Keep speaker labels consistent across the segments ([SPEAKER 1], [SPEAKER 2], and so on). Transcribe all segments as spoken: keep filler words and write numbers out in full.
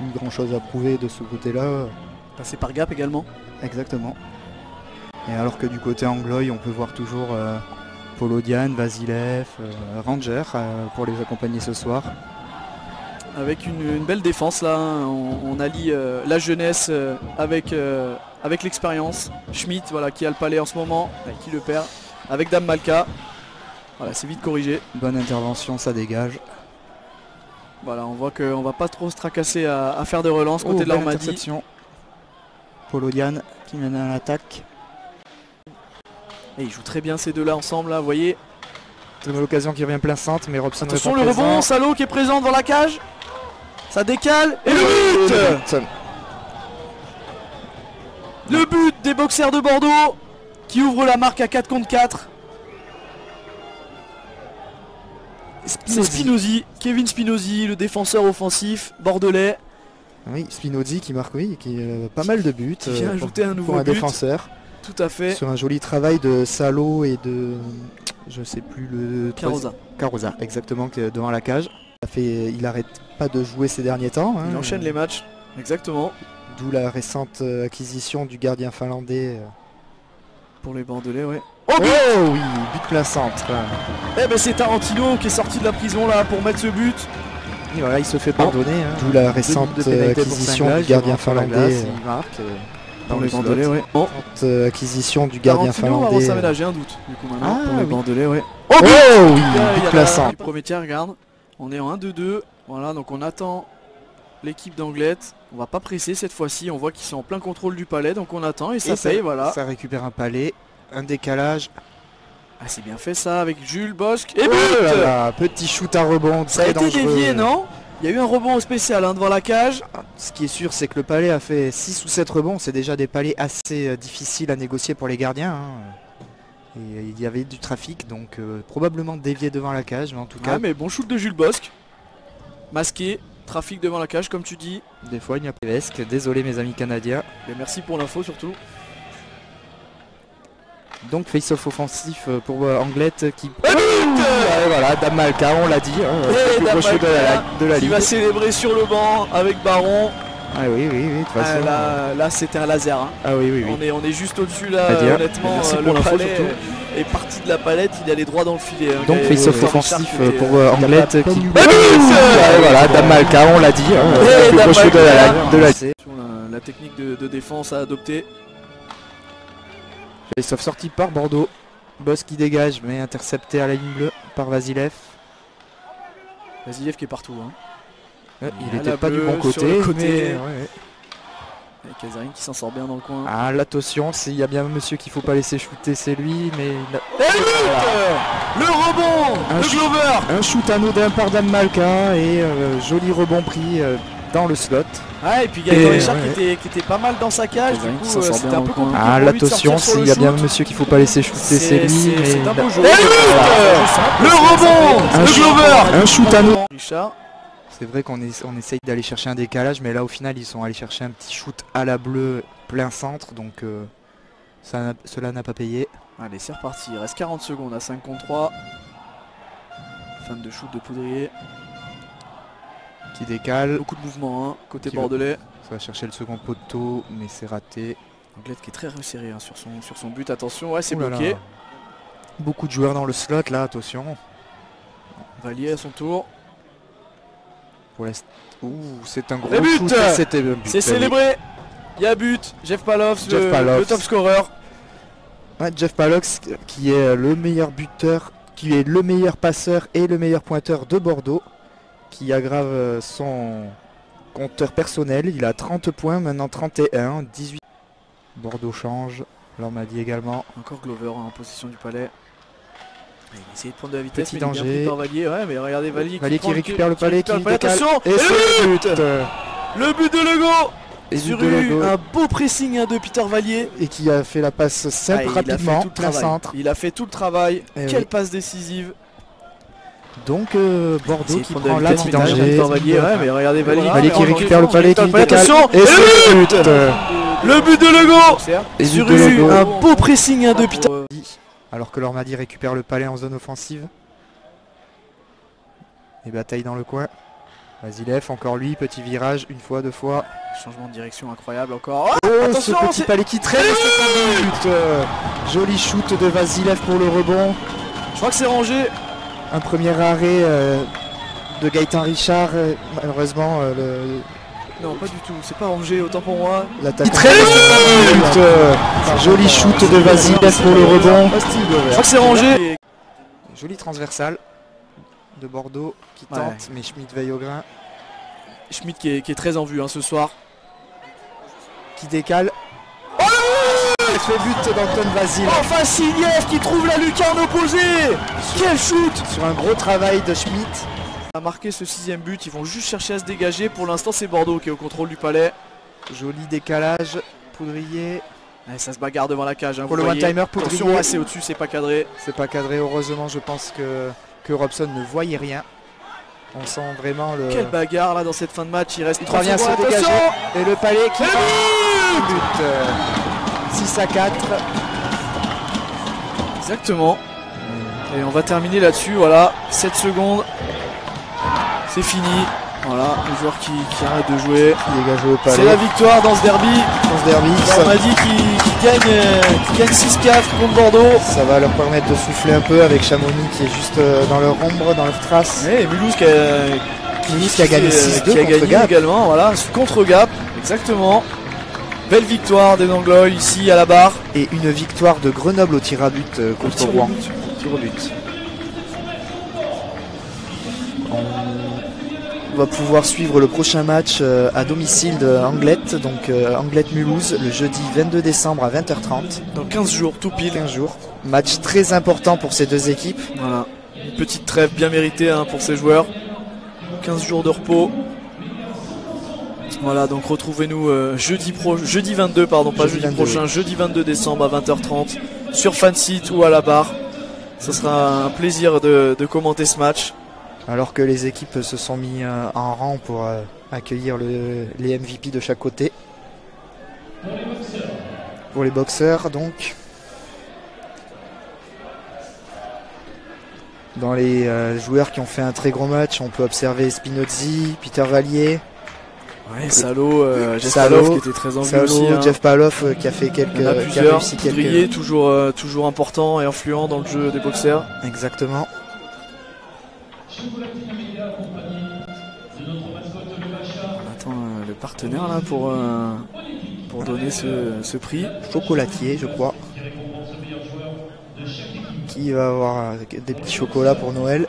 [SPEAKER 1] grand chose à prouver de ce côté-là.
[SPEAKER 2] Passé par Gap également.
[SPEAKER 1] Exactement. Et alors que du côté Angloy, on peut voir toujours euh, Polodian, Vasilev, euh, Ranger euh, pour les accompagner ce soir.
[SPEAKER 2] Avec une, une belle défense là, hein. on, on allie euh, la jeunesse euh, avec, euh, avec l'expérience. Schmidt voilà, qui a le palais en ce moment, euh, qui le perd, avec Dame Malka. Voilà, c'est vite corrigé.
[SPEAKER 1] Bonne intervention, ça dégage.
[SPEAKER 2] Voilà, on voit qu'on va pas trop se tracasser à, à faire des relances côté
[SPEAKER 1] oh,
[SPEAKER 2] de l'Armadi.
[SPEAKER 1] Polodian qui mène à l'attaque.
[SPEAKER 2] Et ils jouent très bien ces deux-là ensemble, là, vous voyez.
[SPEAKER 1] Très belle occasion qui revient plein centre, mais Robson
[SPEAKER 2] attention le présent. Rebond, Salo qui est présent devant la cage. Ça décale. Et le but. Le but des boxers de Bordeaux qui ouvre la marque à quatre contre quatre. C'est Spinozzi, Kevin Spinozzi, le défenseur offensif bordelais.
[SPEAKER 1] Oui, Spinozzi qui marque, oui, qui a euh, pas mal de buts.
[SPEAKER 2] Qui vient euh, ajouter
[SPEAKER 1] pour,
[SPEAKER 2] un nouveau
[SPEAKER 1] pour un
[SPEAKER 2] but.
[SPEAKER 1] défenseur.
[SPEAKER 2] Tout à fait.
[SPEAKER 1] Sur un joli travail de Salo et de, je sais plus le.
[SPEAKER 2] Carosa.
[SPEAKER 1] Carosa, exactement, devant la cage. Ça fait, il arrête pas de jouer ces derniers temps. Hein.
[SPEAKER 2] Il enchaîne les matchs, exactement.
[SPEAKER 1] D'où la récente acquisition du gardien finlandais.
[SPEAKER 2] Pour les Bordelais, ouais.
[SPEAKER 1] Oh, oh oui, but plein centre.
[SPEAKER 2] Eh ben c'est Tarantino qui est sorti de la prison là pour mettre ce but.
[SPEAKER 1] Et voilà, il se fait pardonner. Hein. D'où la récente acquisition du gardien finlandais.
[SPEAKER 2] Il marque. Dans les Bordelais, ouais.
[SPEAKER 1] Oh. Acquisition du gardien
[SPEAKER 2] Tarantino,
[SPEAKER 1] finlandais.
[SPEAKER 2] Ça ménage, j'ai un doute. Du coup maintenant
[SPEAKER 1] ah,
[SPEAKER 2] pour les
[SPEAKER 1] oui.
[SPEAKER 2] Bordelais, ouais.
[SPEAKER 1] Oh, oh oui, but plein centre.
[SPEAKER 2] Premier tiers, regarde. On est en un deux deux. Voilà, donc on attend l'équipe d'Anglette. On va pas presser cette fois-ci. On voit qu'ils sont en plein contrôle du palais, donc on attend et ça et paye, ça, voilà.
[SPEAKER 1] Ça récupère un palais, un décalage.
[SPEAKER 2] Ah, c'est bien fait ça avec Jules Bosque. Et
[SPEAKER 1] oh
[SPEAKER 2] but
[SPEAKER 1] là là, petit shoot à rebond.
[SPEAKER 2] Ça a été
[SPEAKER 1] dangereux.
[SPEAKER 2] dévié, non? Il y a eu un rebond spécial hein, devant la cage.
[SPEAKER 1] Ce qui est sûr, c'est que le palais a fait six ou sept rebonds. C'est déjà des palais assez euh, difficiles à négocier pour les gardiens. Hein. Et il y avait du trafic, donc euh, probablement dévié devant la cage, mais en tout cas...
[SPEAKER 2] Ah mais bon shoot de Jules Bosque. Masqué, trafic devant la cage comme tu dis.
[SPEAKER 1] Des fois il n'y a pas de vesque, désolé mes amis canadiens.
[SPEAKER 2] Mais merci pour l'info surtout.
[SPEAKER 1] Donc face-off offensif pour euh, Anglette qui... Et but euh, voilà, Dame Malka, on l'a dit. Hein,
[SPEAKER 2] et Dame Malka, de la, de la
[SPEAKER 1] qui
[SPEAKER 2] ligue. Va célébrer sur le banc avec Baron.
[SPEAKER 1] Ah oui, oui, oui, de toute façon.
[SPEAKER 2] Ah, là, là c'était un laser. Hein.
[SPEAKER 1] Ah oui, oui, oui.
[SPEAKER 2] On est, on est juste au-dessus là, honnêtement.
[SPEAKER 1] Merci
[SPEAKER 2] euh,
[SPEAKER 1] pour
[SPEAKER 2] le palais
[SPEAKER 1] surtout.
[SPEAKER 2] est parti de la palette, il allait droit dans le filet. Hein,
[SPEAKER 1] donc face-off offensif pour euh, Anglette qui...
[SPEAKER 2] Et but
[SPEAKER 1] voilà, Dame Malka, on l'a dit. Hein,
[SPEAKER 2] et Dame Malka,
[SPEAKER 1] de la, de la...
[SPEAKER 2] Sur la, la technique de, de défense à adopter.
[SPEAKER 1] Face-off sorti par Bordeaux. Boss qui dégage mais intercepté à la ligne bleue par Vasilev.
[SPEAKER 2] Vasilev qui est partout. Hein.
[SPEAKER 1] Euh, il n'était pas du bon côté.
[SPEAKER 2] côté.
[SPEAKER 1] Mais, ouais, ouais.
[SPEAKER 2] Avec Kazarine qui s'en sort bien dans le coin.
[SPEAKER 1] Ah l'attention, s'il y a bien un monsieur qu'il faut pas laisser shooter, c'est lui. Mais il a...
[SPEAKER 2] Et le but, le rebond,
[SPEAKER 1] un
[SPEAKER 2] le Glover.
[SPEAKER 1] Un shoot anodin par Dame Malka et euh, joli rebond pris euh, dans le slot.
[SPEAKER 2] Ah et puis Gaëtan Richard ouais, qui, ouais. Était, qui était pas mal dans sa cage, du coup euh, c'était un peu compliqué.
[SPEAKER 1] Ah l'attention, s'il y a bien un monsieur qu'il faut pas laisser shooter, c'est lui. Mais
[SPEAKER 2] c'est un beau jeu.
[SPEAKER 1] Le
[SPEAKER 2] rebond, le Glover.
[SPEAKER 1] Un shoot anodin.
[SPEAKER 2] Richard.
[SPEAKER 1] C'est vrai qu'on est, on essaye d'aller chercher un décalage, mais là au final ils sont allés chercher un petit shoot à la bleue plein centre, donc euh, ça, cela n'a pas payé.
[SPEAKER 2] Allez c'est reparti, il reste quarante secondes à cinq contre trois. Fin de shoot de Poudrier.
[SPEAKER 1] Qui décale.
[SPEAKER 2] Beaucoup de mouvement hein, côté
[SPEAKER 1] qui
[SPEAKER 2] bordelais.
[SPEAKER 1] Va, ça va chercher le second poteau, mais c'est raté.
[SPEAKER 2] Anglette qui est très resserré hein, sur, son, sur son but, attention, ouais c'est bloqué. Là.
[SPEAKER 1] Beaucoup de joueurs dans le slot là, attention.
[SPEAKER 2] Vallier à son tour.
[SPEAKER 1] Ouh, c'est un gros
[SPEAKER 2] le but.
[SPEAKER 1] C'est
[SPEAKER 2] célébré. Il y a but. Jeff Palox,
[SPEAKER 1] Jeff
[SPEAKER 2] le,
[SPEAKER 1] Palox.
[SPEAKER 2] le top scorer.
[SPEAKER 1] Ouais, Jeff Palox qui est le meilleur buteur, qui est le meilleur passeur et le meilleur pointeur de Bordeaux, qui aggrave son compteur personnel. Il a trente points, maintenant trente et un, dix-huit. Bordeaux change, l'on m'a dit également.
[SPEAKER 2] Encore Glover en possession du palais. Il essaie de prendre de la vitesse,
[SPEAKER 1] petit
[SPEAKER 2] mais
[SPEAKER 1] danger.
[SPEAKER 2] Il est bien pris par Vallier. Ouais, mais regardez Vallier,
[SPEAKER 1] Vallier
[SPEAKER 2] qui,
[SPEAKER 1] qui récupère le palais, qui, qui
[SPEAKER 2] palais. Attention,
[SPEAKER 1] et, et
[SPEAKER 2] le but,
[SPEAKER 1] but
[SPEAKER 2] le but de Legault.
[SPEAKER 1] Et
[SPEAKER 2] sur eu un beau pressing hein, de Peter Vallier.
[SPEAKER 1] Et qui a fait la passe simple ah, rapidement, plein centre.
[SPEAKER 2] Il a fait tout le travail. Et Quelle
[SPEAKER 1] oui.
[SPEAKER 2] passe décisive.
[SPEAKER 1] Donc euh, Bordeaux qui prend la
[SPEAKER 2] petite danger. Vallier, ouais, mais regardez Vallier.
[SPEAKER 1] Vallier qui récupère le palais, qui décale.
[SPEAKER 2] Attention,
[SPEAKER 1] et
[SPEAKER 2] le
[SPEAKER 1] but,
[SPEAKER 2] but, le but de Legault.
[SPEAKER 1] Et
[SPEAKER 2] sur eu un beau pressing hein, de Peter.
[SPEAKER 1] Alors que l'Ormadi récupère le palais en zone offensive. Et bataille dans le coin. Vasilev, encore lui, petit virage, une fois, deux fois.
[SPEAKER 2] Changement de direction incroyable encore. Oh,
[SPEAKER 1] Oh,
[SPEAKER 2] attention,
[SPEAKER 1] ce petit
[SPEAKER 2] c'est-
[SPEAKER 1] palais qui traîne, c'est un but. Euh, Joli shoot de Vasilev pour le rebond.
[SPEAKER 2] je crois que c'est rangé.
[SPEAKER 1] Un premier arrêt euh, de Gaëtan Richard. euh, malheureusement, euh,
[SPEAKER 2] Non, pas du tout, c'est pas rangé, autant pour moi.
[SPEAKER 1] le- l'attaquant.
[SPEAKER 2] Il traîne.
[SPEAKER 1] But, euh, Joli shoot de Vasilev pour le rebond.
[SPEAKER 2] Je crois que c'est rangé.
[SPEAKER 1] Joli transversal de Bordeaux qui
[SPEAKER 2] Ouais.
[SPEAKER 1] tente, mais Schmitt veille au grain.
[SPEAKER 2] Schmitt qui est, qui est très en vue hein, ce soir.
[SPEAKER 1] Qui décale. Oh, il fait but d'Anton Vasil.
[SPEAKER 2] Enfin Signiev qui trouve la lucarne opposée. Quel shoot!
[SPEAKER 1] Sur un gros travail de Schmitt.
[SPEAKER 2] A marqué ce sixième but, ils vont juste chercher à se dégager. Pour l'instant c'est Bordeaux qui est au contrôle du palais.
[SPEAKER 1] Joli décalage. Poudrier.
[SPEAKER 2] Ouais, ça se bagarre devant la cage. Hein,
[SPEAKER 1] Pour
[SPEAKER 2] vous
[SPEAKER 1] le
[SPEAKER 2] voyez.
[SPEAKER 1] one-timer,
[SPEAKER 2] Attention,
[SPEAKER 1] Poudrier.
[SPEAKER 2] ouais, c'est au-dessus, c'est pas cadré.
[SPEAKER 1] C'est pas cadré. Heureusement, je pense que, que Robson ne voyait rien. On sent vraiment le.
[SPEAKER 2] Quelle bagarre là dans cette fin de match. Il reste
[SPEAKER 1] Il
[SPEAKER 2] trois
[SPEAKER 1] parvient à se
[SPEAKER 2] secondes.
[SPEAKER 1] dégager.
[SPEAKER 2] Attention.
[SPEAKER 1] Et le palais qui.
[SPEAKER 2] Et le but
[SPEAKER 1] but euh, six à quatre.
[SPEAKER 2] Exactement. Et on va terminer là-dessus. Voilà, sept secondes. C'est fini. Voilà, le joueur qui, qui arrête de jouer.
[SPEAKER 1] Il dégage au
[SPEAKER 2] C'est
[SPEAKER 1] palais.
[SPEAKER 2] la victoire dans ce derby.
[SPEAKER 1] Dans ce derby.
[SPEAKER 2] On m'a dit qu'il qu'il gagne, euh, qu'il gagne six quatre contre Bordeaux.
[SPEAKER 1] Ça va leur permettre de souffler un peu avec Chamonix qui est juste euh, dans leur ombre, dans leur trace.
[SPEAKER 2] Et Mulhouse qui a,
[SPEAKER 1] Mulhouse qui a gagné
[SPEAKER 2] euh,
[SPEAKER 1] six deux
[SPEAKER 2] qui a
[SPEAKER 1] contre
[SPEAKER 2] gagné
[SPEAKER 1] Gap.
[SPEAKER 2] également. Voilà, contre Gap. Exactement. Belle victoire des Nanglois ici à la barre.
[SPEAKER 1] Et une victoire de Grenoble au tir à but euh, contre
[SPEAKER 2] tir au
[SPEAKER 1] Rouen.
[SPEAKER 2] but.
[SPEAKER 1] Tir au but. On va pouvoir suivre le prochain match euh, à domicile de Anglette, donc euh, Anglette-Mulhouse, le jeudi vingt-deux décembre à vingt heures trente,
[SPEAKER 2] Dans quinze jours, tout pile.
[SPEAKER 1] quinze jours. Match très important pour ces deux équipes.
[SPEAKER 2] Voilà. Une petite trêve bien méritée hein, pour ces joueurs. quinze jours de repos. Voilà, donc retrouvez-nous euh, jeudi, pro jeudi vingt-deux, pardon, pas
[SPEAKER 1] Jeudi
[SPEAKER 2] jeudi
[SPEAKER 1] vingt-deux,
[SPEAKER 2] prochain, jeudi vingt-deux décembre à vingt heures trente sur Fansite ou à la barre. Ce sera un plaisir de, de commenter ce match.
[SPEAKER 1] Alors que les équipes se sont mis euh, en rang pour euh, accueillir le- les M V P de chaque côté. Pour les boxeurs, donc. Dans les euh, joueurs qui ont fait un très gros match, on peut observer Spinozzi, Peter Vallier,
[SPEAKER 2] Ouais, Salo, euh, Jeff
[SPEAKER 1] Salo,
[SPEAKER 2] Paloff qui était très en vue
[SPEAKER 1] Salo,
[SPEAKER 2] aussi. Hein.
[SPEAKER 1] Jeff Paloff euh, qui a fait quelques,
[SPEAKER 2] Il y en a
[SPEAKER 1] qui a
[SPEAKER 2] plusieurs.
[SPEAKER 1] réussi quelques.
[SPEAKER 2] Poudrier, toujours, euh, toujours important et influent dans le jeu des boxeurs.
[SPEAKER 1] Exactement.
[SPEAKER 2] On attend euh, le partenaire là pour, euh, pour donner ce, ce prix.
[SPEAKER 1] Chocolatier, je crois. Qui va avoir euh, des petits chocolats pour Noël.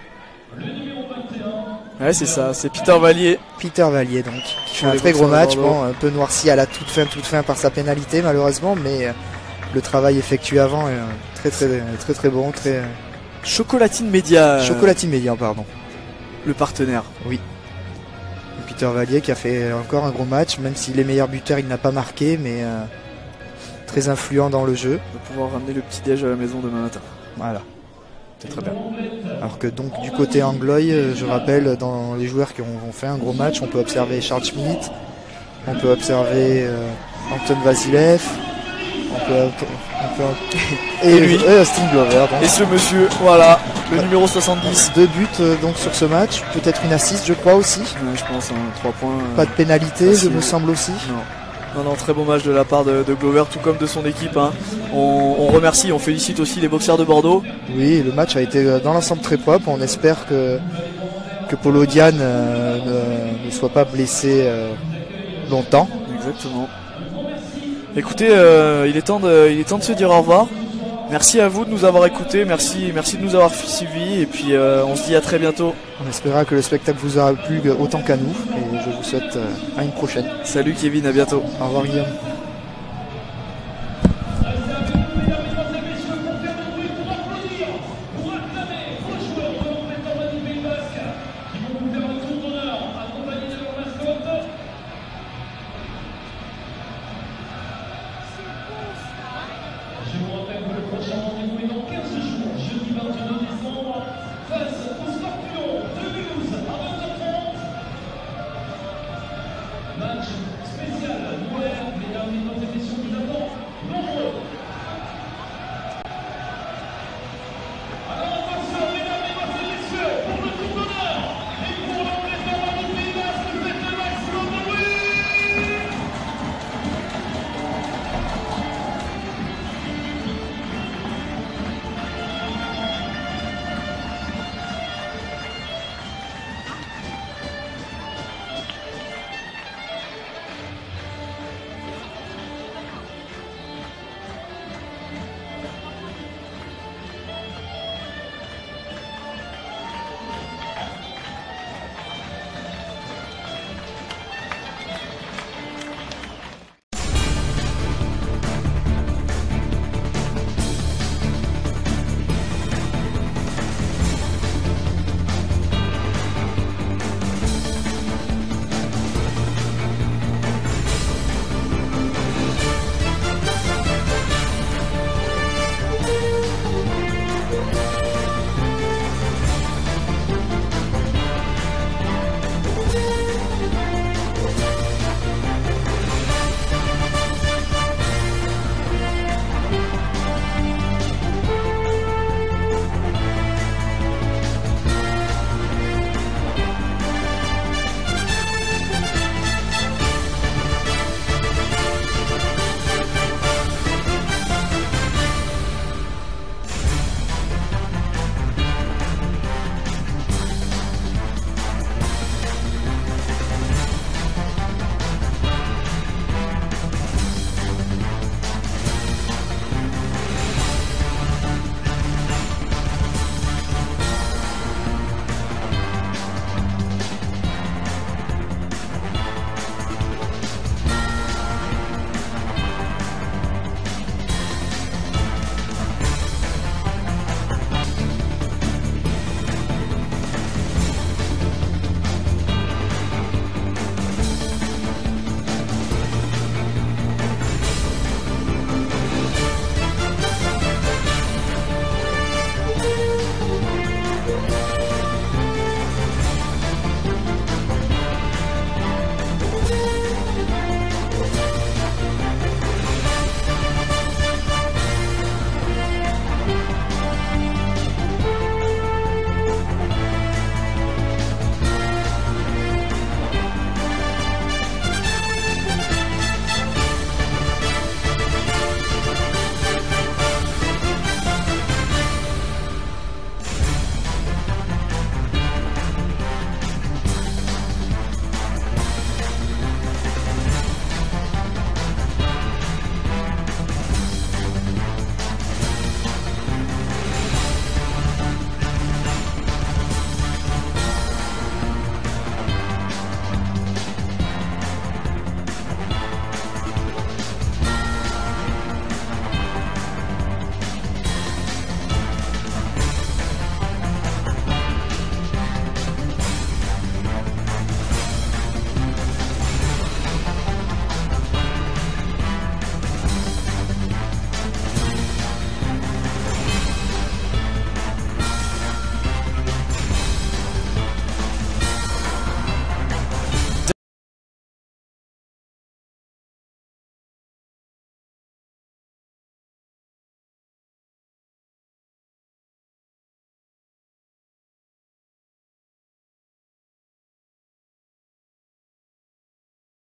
[SPEAKER 2] Ouais, c'est ça, c'est Peter Vallier.
[SPEAKER 1] Peter Vallier donc, qui fait
[SPEAKER 2] Pour
[SPEAKER 1] un
[SPEAKER 2] les
[SPEAKER 1] très gros
[SPEAKER 2] boxeurs de
[SPEAKER 1] match,
[SPEAKER 2] Bordeaux.
[SPEAKER 1] bon, un peu noirci à la toute fin, toute fin par sa pénalité malheureusement, mais euh, le travail effectué avant est euh, très très très très bon, très euh,
[SPEAKER 2] Chocolatine Média, euh,
[SPEAKER 1] Chocolatine Médian, pardon.
[SPEAKER 2] le partenaire.
[SPEAKER 1] Et Peter Vallier qui a fait encore un gros match, même s'il est meilleur buteur, il n'a pas marqué, mais euh, très influent dans le jeu.
[SPEAKER 2] On va pouvoir ramener le petit déj à la maison demain matin.
[SPEAKER 1] Voilà, c'est très bien. Alors que donc du côté Anglois, euh, je rappelle, dans les joueurs qui ont, ont fait un gros match, on peut observer Charles Schmitt, on peut observer euh, Anton Vasilev, on peut, on peut
[SPEAKER 2] Et lui.
[SPEAKER 1] euh, Austin Glover. donc.
[SPEAKER 2] Et ce monsieur, voilà, le numéro soixante-dix.
[SPEAKER 1] Deux buts euh, donc sur ce match, peut-être une assist je crois aussi.
[SPEAKER 2] Ouais, je pense, hein, trois points. euh,
[SPEAKER 1] Pas de pénalité, je
[SPEAKER 2] facile.
[SPEAKER 1] me semble aussi.
[SPEAKER 2] Non. Non, non, très bon match de la part de, de Glover, tout comme de son équipe. Hein. On, on remercie, on félicite aussi les boxeurs de Bordeaux.
[SPEAKER 1] Oui, le match a été euh, dans l'ensemble très propre. On espère que, que Polo Diane euh, ne, ne soit pas blessé euh, longtemps.
[SPEAKER 2] Exactement. Écoutez, euh, il, est temps de, il est temps de se dire au revoir. Merci à vous de nous avoir écoutés, merci, merci de nous avoir suivis et puis euh, on se dit à très bientôt.
[SPEAKER 1] On espérera que le spectacle vous aura plu autant qu'à nous et je vous souhaite euh, à une prochaine.
[SPEAKER 2] Salut Kevin, à bientôt.
[SPEAKER 1] Au revoir Guillaume.